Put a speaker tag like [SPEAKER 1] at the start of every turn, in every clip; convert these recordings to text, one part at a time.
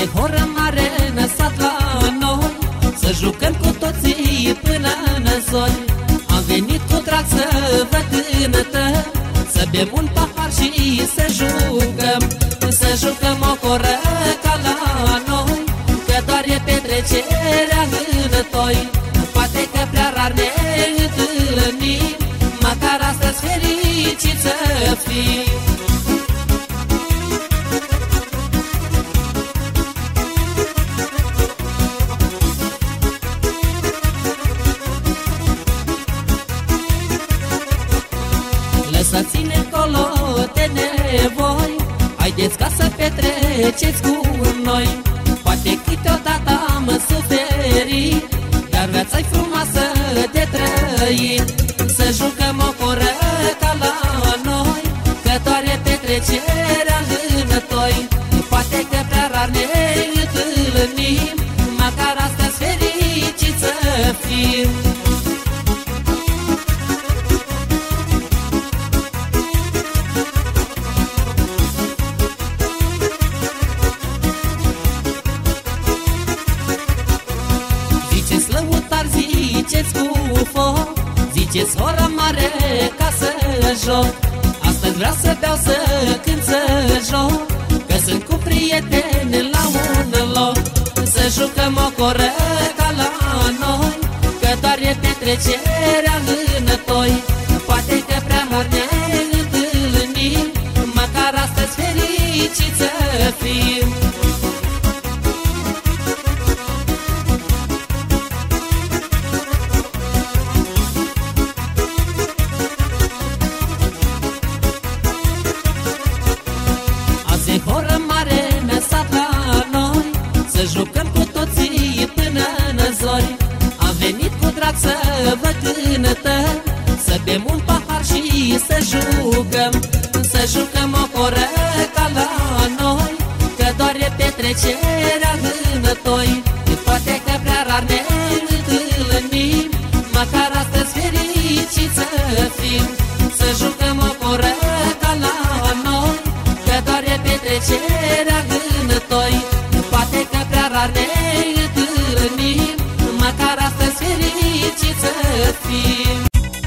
[SPEAKER 1] e horă mare năsat la noi, să jucăm cu toții până în zori. Am venit cu drag să vă cântă, să bem un pahar și să jucăm. Să jucăm o coră ca la noi, că doar e petrecerea în toi. Poate că prea rar ne întâlnim, măcar astăzi fericiți să fim. Lăsați-ne încolo de nevoi, haideți ca să petreceți cu noi. Poate câteodată am suferit, dar viața-i frumoasă de trăit. Să jucăm o coră ca la noi, că doar e petrecerea în toi. Poate că prea rar ne întâlnim, măcar astăzi fericiți să fim. Ziceți cu foc, ziceți horă mare ca să joc. Astăzi vreau să beau, să cânt, să joc, că sunt cu prieteni la un loc. Să jucăm o coră ca la noi, că doar e petrecerea în toi. Poate că prea rar ne întâlnim, măcar astăzi fericiți să fim. Horă mare năsat la noi, să jucăm cu toții până în zori. Am venit cu drag să vă cântă, să bem un pahar și să jucăm. Să jucăm o coră ca la noi, că doar e petrecerea în toi. Poate că prea rar ne întâlnim, măcar astăzi fericiți să fim. Să jucăm o coră ca la noi, că doar e petrecerea în toi. Poate că prea rar ne întâlnim, măcar astăzi fericiți să fim.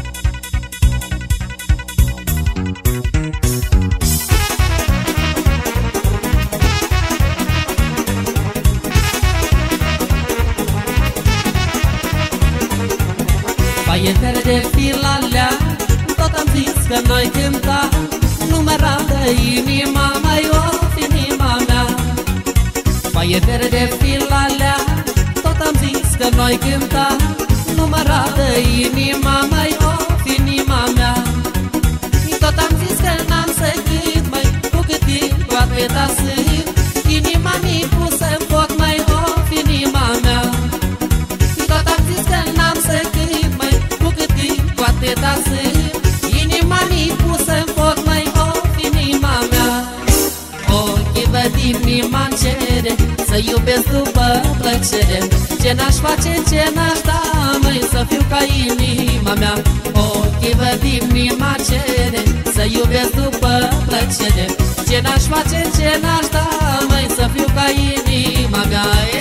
[SPEAKER 1] Paie verde filalea, tot am zis că noi cânta, numărată inima mai of inima mea. Paie verde filalea, tot am zis că noi cânta, numărată inima mai of inima mea. Tot am zis că n-am să cânt, mai cu cât timp atâta sunt, inima mi pusă-n foc mai of inima mea. Tot am zis că n-am să cânt, mai cu cât timp atâta sunt, inima mi pusă-n foc mai of inima mea. Ochii văd inima-mi cere să iubesc după plăcere. Ce n-aș face, ce n-aș da, măi, să fiu ca inima mea. Ochii văd inima-mi cere să iubesc după plăcere. Ce n-aș face, ce n-aș da, măi, să fiu ca inima mea.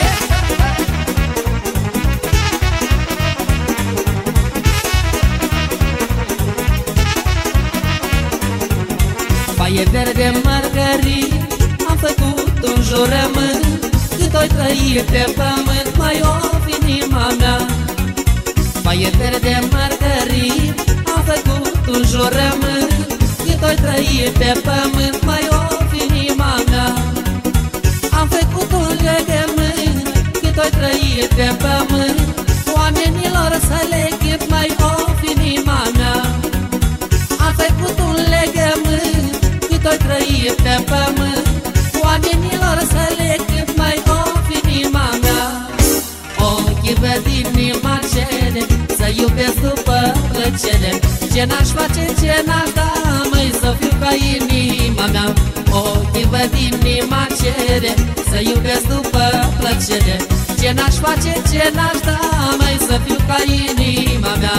[SPEAKER 1] Paie verde mărgărit, am făcut un jurământ, cât oi trăi pe pământ, mai of inima mea. Paie verde mărgărit, am făcut un jurământ, cât oi trăi pe pământ, mai of inima mea. Am făcut un legământ, cât oi trăi pe pământ, oamenilor să le ghid, mai of inima mea. Am făcut un legământ, cât oi trăi pe pământ, oamenilor să le cânt, mai of inima mea. Ochii văd inima cere să iubesc după plăcere. Ce n-aș face, ce n-aș da, măi, să fiu ca inima mea. Ochii văd inima cere să iubesc după plăcere. Ce n-aș face, ce n-aș da, măi, să fiu ca inima mea.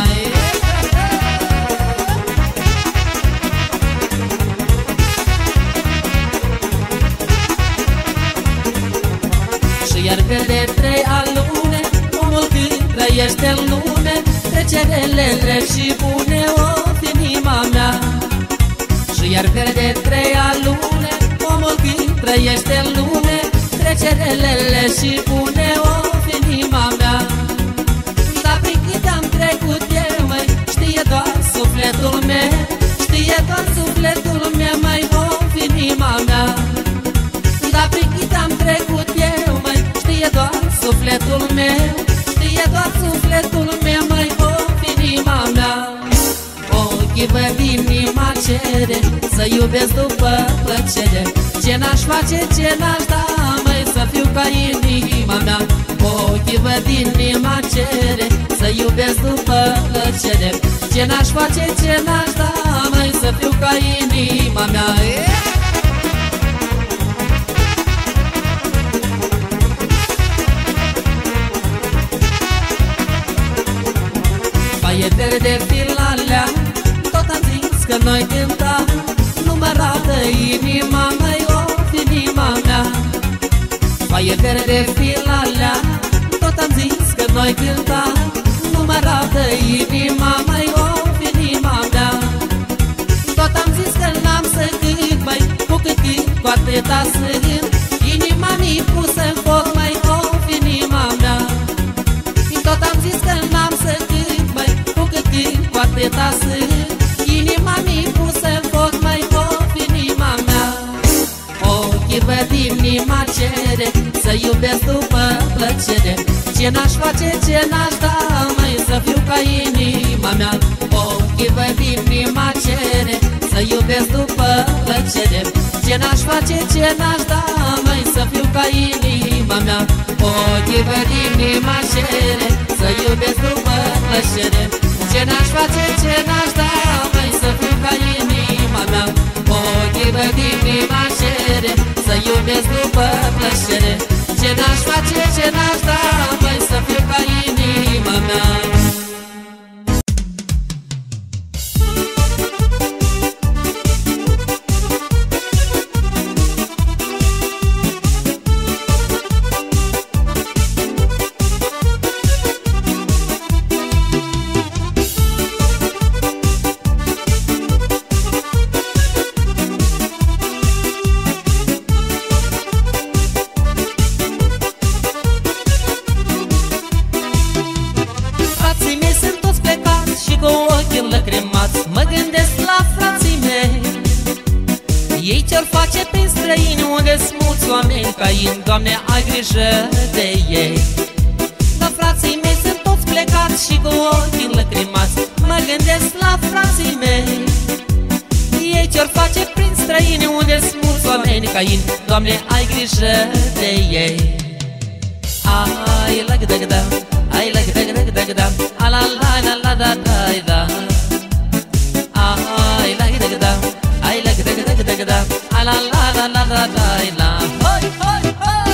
[SPEAKER 1] iar vede trei alune, omul când trăiește în lume, trecerele drept și bune o fi inima mea. Și iar vede trei alune, omul când trăiește în lume, trecerele și bune o fi inima mea. Dar prin cât am trecut eu, măi, știe doar sufletul meu, știe doar sufletul meu, mai o fi inima mea. Dar prin cât am trecut eu, măi, știe doar sufletul meu, știe doar sufletul meu, mai o fi inima mea. Ochii văd, inima cere să iubesc după plăcere. Ce n-aș face, ce n-aș da, măi, să fiu ca inima mea. Ochii văd, inima cere să iubesc după plăcere. Ce n-aș face, ce n-aș da, măi, să fiu ca inima mea. Paie verde, filalea, tot am zis că noi cânta, numărată inima mea, o fi inima mea. Paie verde, filalea, tot am zis că noi cânta, numărată inima mea, o fi inima mea. Tot am zis că n-am să cânt, mai cu cât cânt, cu atâta să cânt, inima mi-i pusă în foc, mai o fi inima mea. Tot am zis că n-am să cânt, mai cu cât cânt, cu atâta să cânt, inima mi-i pusă în foc, mai o fi inima mea. Ochii văd, inima cere să iubesc după plăcere. Ce n-aș face, ce n-aș da, mai să fiu ca inima mea. Ochii văd, inima cere să iubesc după plăcere. Ce n-aș face, ce n-aș da, mai să fiu ca inima mea. Ochii văd, inima cere să iubesc după plăcere. Ce n-aș face, ce n-aș da, mai să fiu ca inima mea. Ochii văd, inima cere să iubesc după plăcere. Ce n-aș face, ce n-aș da, mai să fiu ca inima mea. Mă gândesc la frații mei, ei ce-or face prin străini, unde-s mulți oameni caind, Doamne, ai grijă de ei. Dar frații mei sunt toți plecați și cu ochii lăcrimați. Mă gândesc la frații mei, ei ce-or face prin străini, unde-s mulți oameni caind, Doamne, ai grijă de ei. Ai la gda gda, ai la gda gda gda gda, a la la la la da da da. Ai la gda gda, ai la gda gda gda gda, a la la la la da da da. Hoi hoi hoi.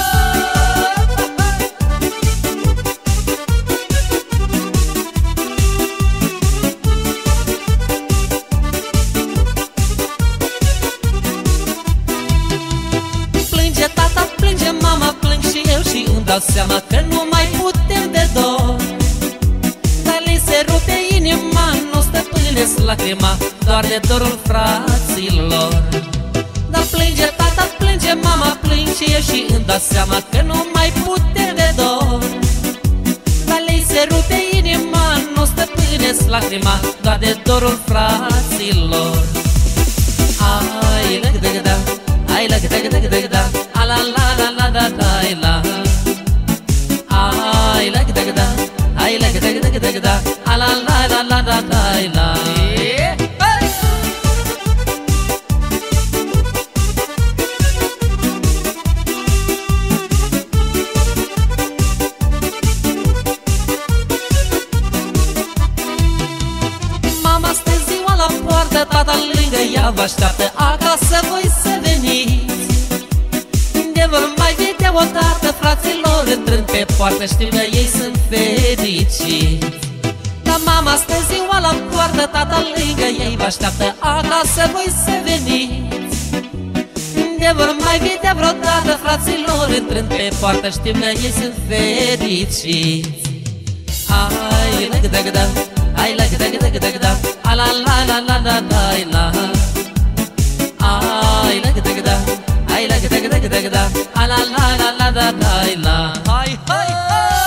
[SPEAKER 1] Plânge tata, plânge mama, plâng și eu și îmi dau seama că nu mai putem de dor. Dar li se rupe inima, nu stăpânesc lacrima, doar de dorul fraților. Dar plânge tata, plânge mama, plâng și eu și îmi dau seama că nu mai putem de dor. Dar li se rupe inima, nu stăpânesc lacrima, doar de dorul fraților. Ai la gda gda, ai la gda gda gda gda, a la la la la da da la. Ai la gda gda, ai la gda gda gda gda, a la la la la da da la. Mama stă ziua la poartă, tata lângă ea vă așteaptă, acasă voi să veniți. De vor mai vedea odată fraților intrând pe poartă, știu că ei sunt fericiți. Dar mama stă ziua la poartă, tata lângă ei vă așteaptă, acasă voi să veniți. vede, vor mai vede vreodată, fraților, intrând pe poartă, știm că ei sunt fericiți. Ai la gda gda, ai la gda gda gda gda, a la la la la la la la. Ai la gda gda, ai la gda gda gda gda, a la la la la la la la. Hai hai hai.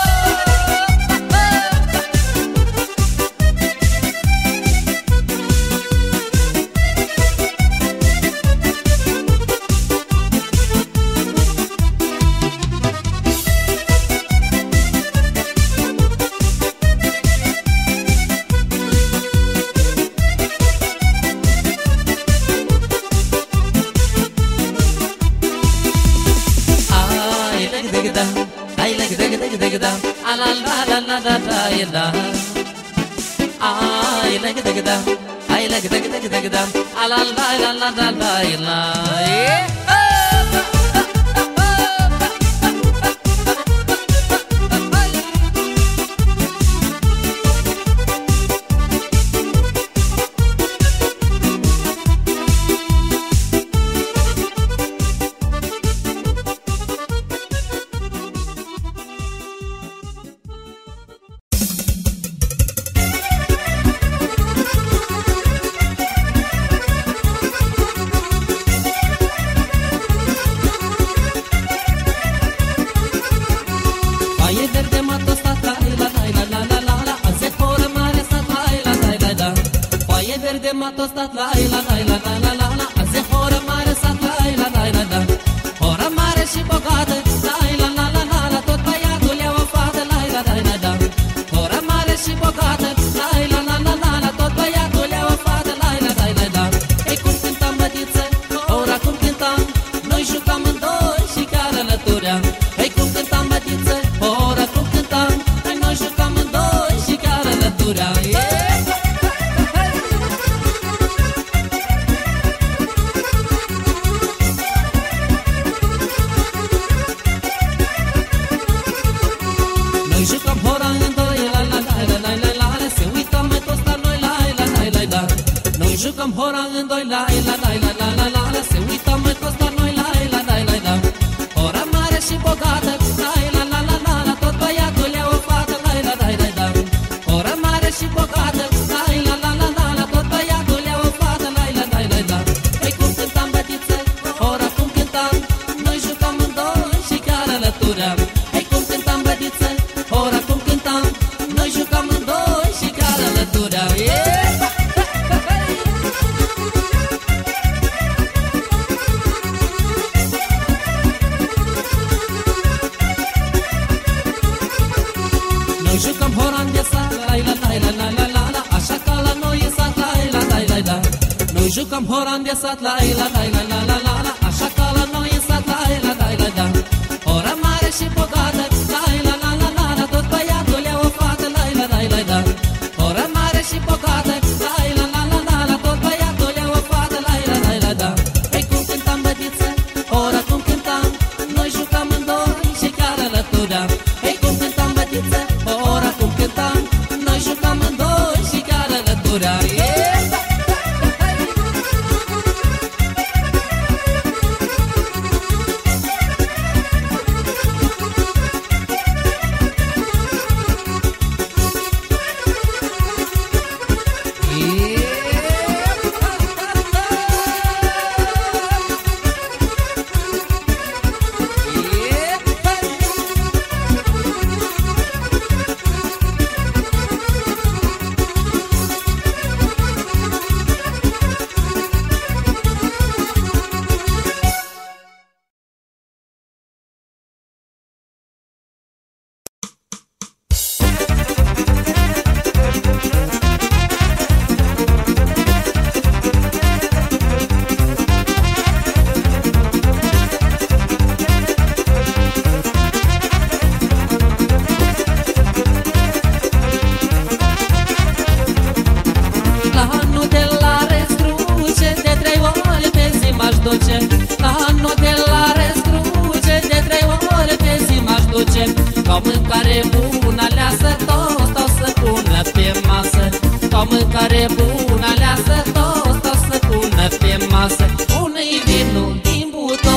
[SPEAKER 2] O mâncare bună, aleasă, toți stau să pună pe masă. O mâncare bună, aleasă, toți stau să pună pe masă. Pune-i vinul din buton,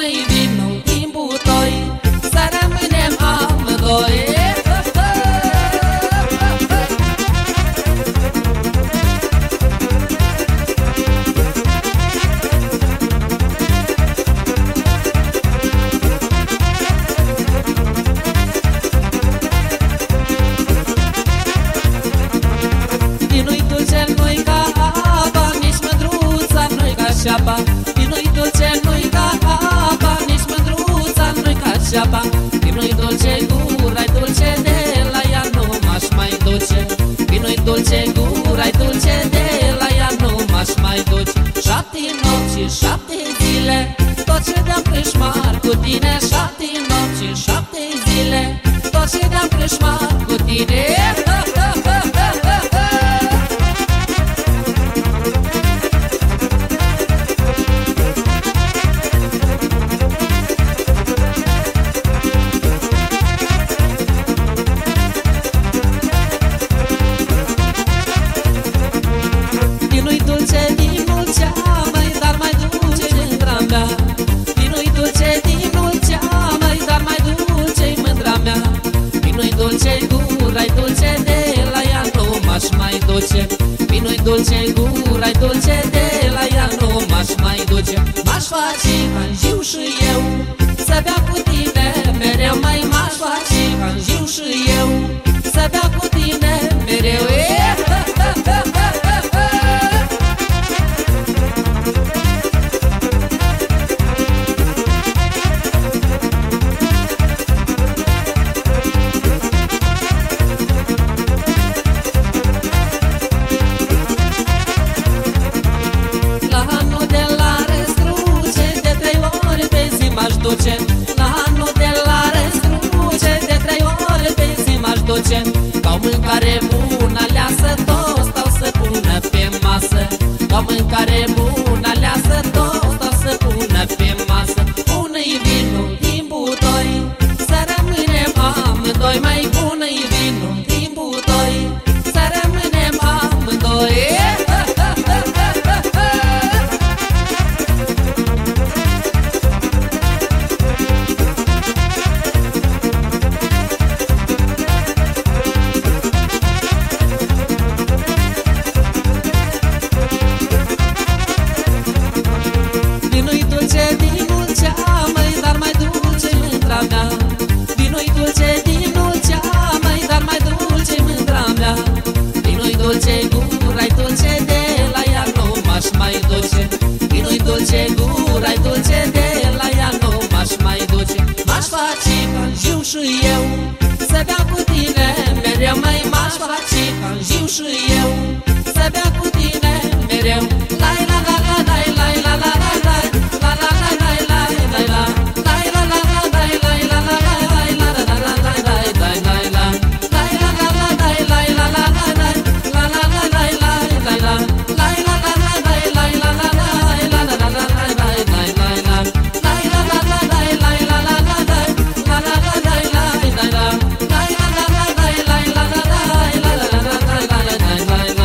[SPEAKER 1] pune-i vinul din butoi, să rămânem amândoi. Vinul-i dulce, nu-i ca apa, nici mândruța nu-i ca șapa. Vinul-i dulce, nu-i ca apa, nici mândruța nu-i ca șapa. Vinul-i dulce, gura-i dulce, de la ea nu m-aș mai duce. Vinul-i dulce, gura-i dulce, de la ea nu m-aș mai duce. 7 nopți și 7 zile, tot ce de-am crâșmar cu tine. 7 nopți și 7 zile, tot ce de-am crâșmar cu tine. Vinul-i dulce, vinul cea mai, dar mai dulce mândra mea. Vinul-i dulce, vinul cea mai, dar mai dulce mândra mea. Vinul-i dulce, gura-i dulce, de la ea nu m-aș mai duce. Vinul-i dulce, gura-i dulce, de la ea nu m-aș mai duce. M-aș face anjiu și eu, să bea cu tine mereu. Mai m-aș face anjiu și eu, să bea cu tine mereu. La anul de la răscruce, de 3 ori pe zi m-aș duce. La anul de la răscruce, de 3 ori pe zi m-aș duce. Ca o mâncare bună, aleasă, toți stau să pună pe masă. Ca o mâncare bună, aleasă, toți stau să pună pe masă. Pune-i vinul din butoi, să rămânem amândoi. Mai pune-i vinul din butoi, să rămânem amândoi. Vinul-i dulce, vinul cea mai, dar mai dulce mândra mea. Vinul-i dulce, vinul cea mai, dar mai dulce mândra mea. Vinul-i dulce, gura-i dulce, de la ea nu m-aș mai duce. Vinul-i dulce, gura-i dulce, de la ea nu m-aș mai duce. M-aș face anjiu și eu, să bea cu tine mereu. Mai m-aș face anjiu și eu, să bea cu tine mereu. Lai la la la lai lai la la la lai, la la la lai lai lai la, lai la la la lai lai la la la lai, la la la la lai lai lai lai la, lai la la la lai lai la la la lai, la la la lai lai lai la, lai la la la lai lai la la la lai, la la la la lai lai lai lai la, lai la la la lai lai la la la lai, la la la lai lai lai la, lai la la la lai lai la la la lai, la la la la lai lai lai lai la.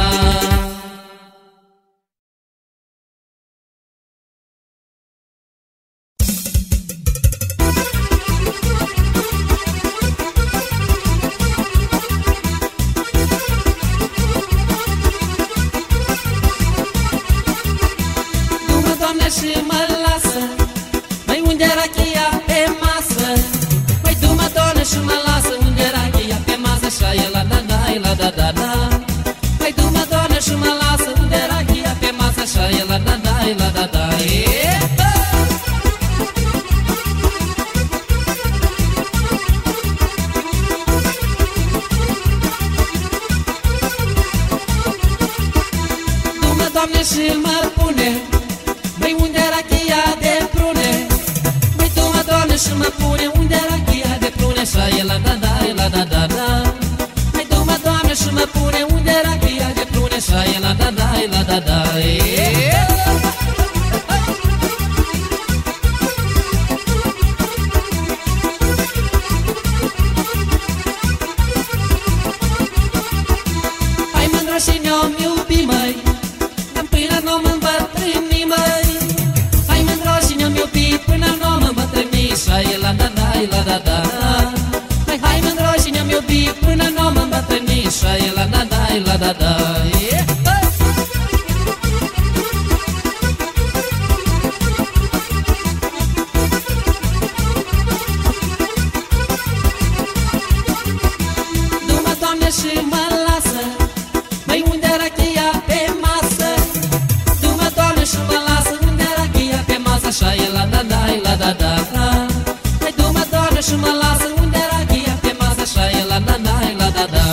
[SPEAKER 1] Du-mă, Doamne, și mă lasă, mai unde rachia pe masă. Mai du-mă, Doamne, și mă lasă, unde rachia pe masă. Și aia la da da la da da da. Mai du-mă, Doamne, și mă lasă, unde rachia pe masă. Și aia la da da la da da. Du-mă, Doamne, și mă pune, mai unde rachia de prune. Mai du-mă, Doamne, și mă pune, unde rachia de prune. Și aia la da da la da da da. Mai du-mă, Doamne, și mă pune, unde rachia de prune. Și aia la da da la da da. Hai mândră și ne-om iubi, măi, până n-om îmbătrâni, măi. Hai mândră și ne-om iubi, până n-om
[SPEAKER 2] la da da. Hai mândro și ne-am iubit până n-om îmbătrânit și la da da la da da. Du-mă, Doamne, și mă lasă, măi, unde era cheia pe masă? Du-mă, Doamne, și mă lasă, unde era cheia pe masă? Așa e la da da la da da. Hai, du-mă, Doamne, și mă lasă, unde era cheia pe masă? Așa e la da da la da da.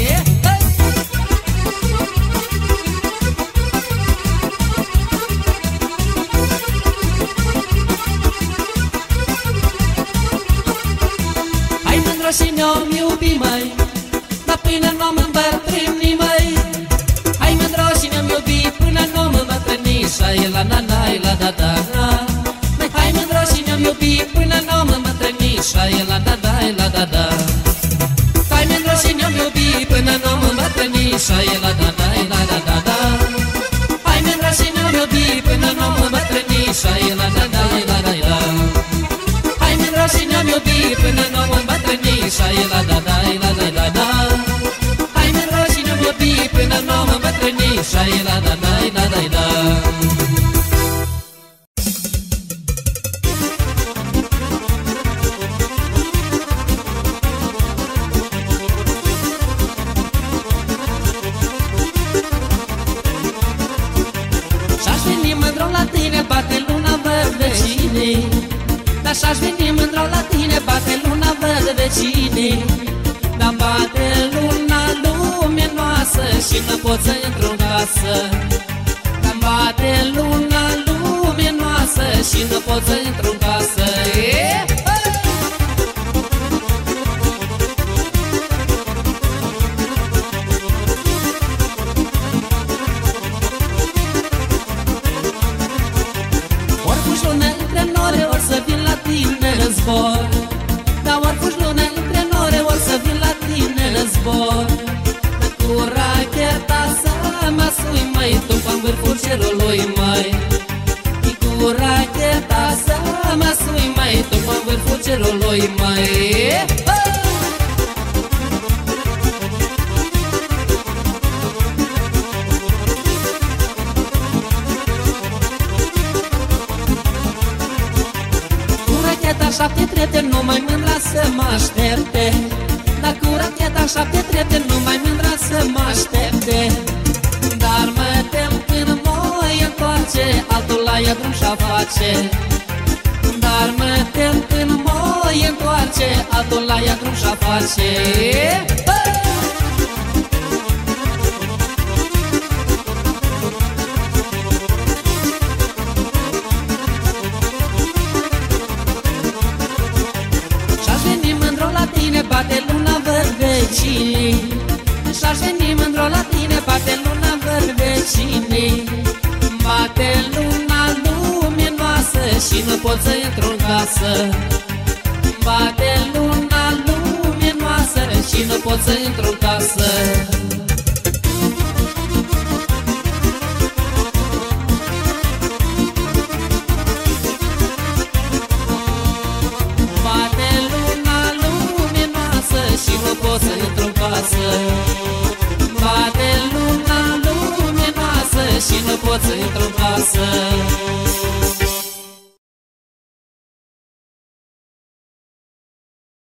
[SPEAKER 2] Hai mândro și ne-om iubi, măi, dar până n-om îmbătrâni, măi. Hai mândro și ne-om iubi până n-om îmbătrâni și la na na la da da. Hai mândro și ne-om iubi până n-om îmbătrâni și la da da la da da. Hai mândro și ne-om iubi până n-om îmbătrâni și la da da la da da da. Hai mândro și ne-om iubi până n-om îmbătrâni și la da da la da da. Hai mândro și ne-om iubi până n-om îmbătrâni și la da da la da da da. Hai mândro și ne-om iubi până n-om îmbătrâni și la da da la da da. Și-aș veni mândro la tine, bate luna, văd vecinii. Dar și-aș veni mândro la tine, bate luna, văd vecinii. Dar bate luna luminoasă și nu pot să intru în casă. Dar bate luna luminoasă și nu pot să intru în casă. Ori fugi lună între nore, ori să vin la tine în zbor. Dar ori fugi lună între nore, ori să vin la tine în zbor. Cu racheta să mă sui, măi, tu pe-n vârful cerului, măi. Cu racheta să mă sui, măi, tu pe-n vârful cerului, măi. Cu racheta 7 trepte, numai mândra să mă aștepte. Dar cu racheta 7 trepte, numai mândra să mă aștepte. Dar mă tem când mă întoarce, altul la ea drum și-a face. Dar mă tem când mă întoarce, altul la ea drum și-a face. Și-aș veni mândro la tine, bate luna, văd vecinii. Și-aș veni mândro la tine, bate luna, văd vecinii. Bate luna luminoasă și nu pot să intru în casă. Bate luna luminoasă și nu pot să intru în casă.